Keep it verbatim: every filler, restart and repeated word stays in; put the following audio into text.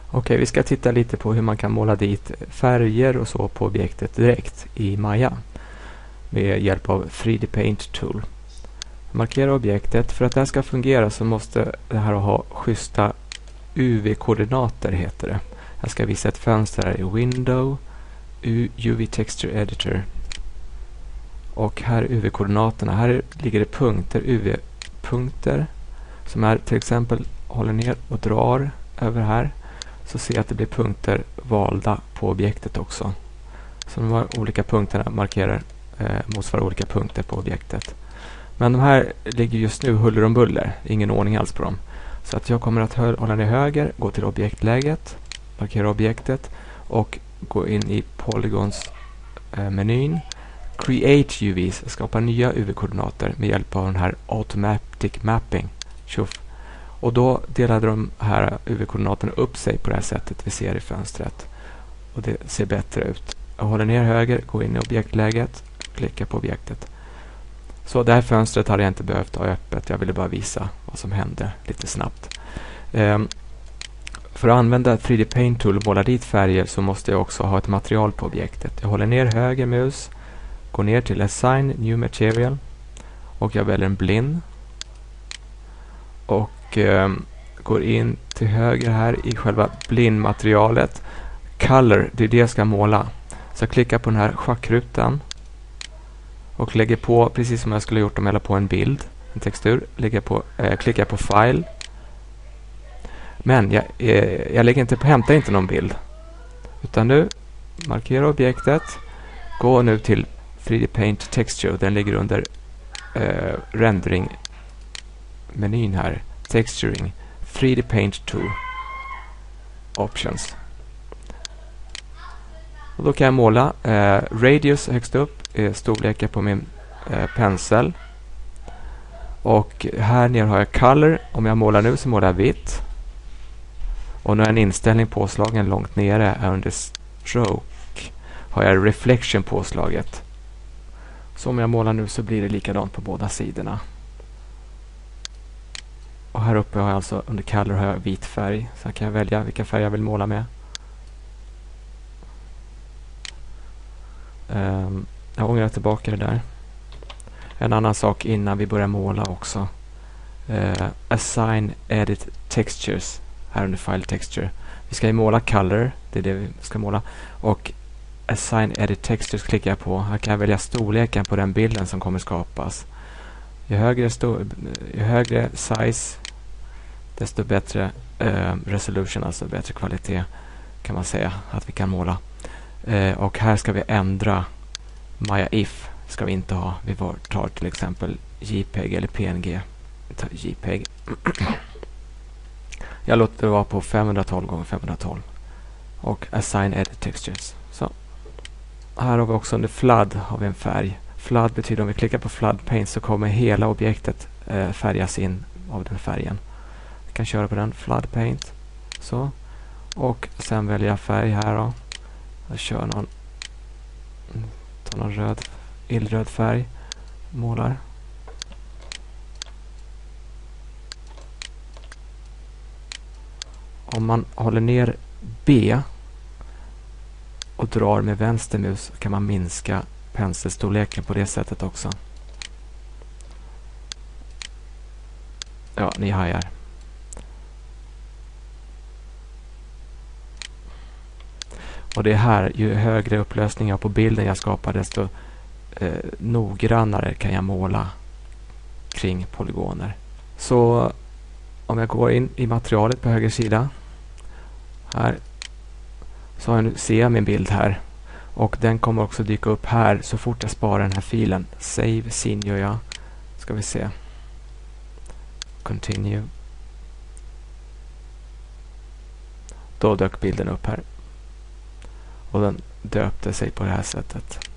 Okej, vi ska titta lite på hur man kan måla dit färger och så på objektet direkt i Maya med hjälp av tre D Paint Tool. Markera objektet. För att det här ska fungera så måste det här ha schyssta U V-koordinater, heter det. Jag ska visa ett fönster här i Window, U V Texture Editor. Och här är U V-koordinaterna. Här ligger det punkter, U V-punkter, som är till exempel håller ner och drar över här. Så ser jag att det blir punkter valda på objektet också. Så de här olika punkterna markerar eh, motsvarar olika punkter på objektet. Men de här ligger just nu huller om buller. Ingen ordning alls på dem. Så att jag kommer att hålla ner höger, gå till objektläget, markera objektet och gå in i Polygons-menyn. Eh, Create U Vs, skapa nya U V-koordinater med hjälp av den här Automatic Mapping. Tjuff. Och då delade de här U V-koordinaterna upp sig på det här sättet vi ser i fönstret. Och det ser bättre ut. Jag håller ner höger, går in i objektläget, klickar på objektet. Så det här fönstret hade jag inte behövt ha öppet. Jag ville bara visa vad som hände lite snabbt. Um, för att använda tre D Paint Tool och måla dit färger så måste jag också ha ett material på objektet. Jag håller ner höger mus, går ner till Assign New Material och jag väljer en blind. Och um, går in till höger här i själva blindmaterialet. Color, det är det jag ska måla. Så jag klickar på den här schackrutan och lägger på, precis som jag skulle gjort om jag la på en bild, en textur, lägger på, eh, klickar på File. Men jag, eh, jag lägger inte på, hämtar inte någon bild. Utan nu, markera objektet, gå nu till tre D Paint Texture, den ligger under eh, rendering-menyn här, Texturing, tre D Paint Tool, Options. Och då kan jag måla eh, radius högst upp, eh, storleken på min eh, pensel. Och här nere har jag color. Om jag målar nu så målar jag vitt. Och nu är en inställning påslagen långt nere är under stroke. Har jag reflection påslaget. Så om jag målar nu så blir det likadant på båda sidorna. Och här uppe har jag alltså under color har jag vit färg. Så här kan jag välja vilka färger jag vill måla med. Um, jag ångrar tillbaka det där. En annan sak innan vi börjar måla också. Uh, assign Edit Textures. Här under File Texture. Vi ska ju måla color. Det är det vi ska måla. Och Assign Edit Textures klickar jag på. Här kan jag välja storleken på den bilden som kommer skapas. Ju högre, ju högre size, desto bättre uh, resolution, alltså bättre kvalitet kan man säga att vi kan måla. Uh, och här ska vi ändra Maya if. Ska vi inte ha. Vi tar till exempel JPEG eller P N G. Vi tar JPEG. Jag låter det vara på femhundratolv gånger femhundratolv. Och Assign Edit Textures. Så. Här har vi också under Flood har vi en färg. Flood betyder om vi klickar på Flood Paint så kommer hela objektet uh, färgas in av den färgen. Vi kan köra på den. Flood Paint. Så. Och sen väljer jag färg här då. Jag kör någon, tar någon röd, illröd färg, målar. Om man håller ner B och drar med vänstermus kan man minska penselstorleken på det sättet också. Ja, ni hajar. Och det är här, ju högre upplösning jag på bilden jag skapar, desto eh, noggrannare kan jag måla kring polygoner. Så om jag går in i materialet på höger sida, här, så har jag nu, ser jag min bild här. Och den kommer också dyka upp här så fort jag sparar den här filen. Save scene gör jag. Ska vi se. Continue. Då dök bilden upp här. Och den döpte sig på det här sättet.